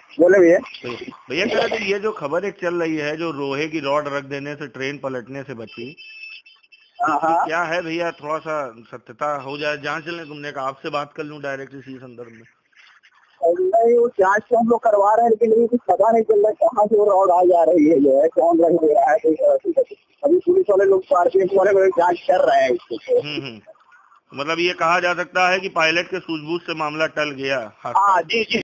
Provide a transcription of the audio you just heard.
बोले भैया। भैया कह रहे थे ये जो खबर एक चल रही है जो लोहे की रॉड रख देने से ट्रेन पलटने से बची, तो क्या है भैया, थोड़ा सा सत्यता हो जाए, जांच लें, तुमने कहा आपसे बात कर लूं डायरेक्ट इसी संदर्भ में। नहीं, वो जांच तो हम लोग करवा रहे हैं, लेकिन ये कुछ पता नहीं चल रहा है कहाँ से वो रॉड आ जा रही है, जो है कौन रख दे रहा है। अभी पुलिस वाले लोग पार्किंग वाले जांच कर रहे हैं इसको। मतलब ये कहा जा सकता है कि पायलट के सूझबूझ से मामला टल गया। हाँ जी जी।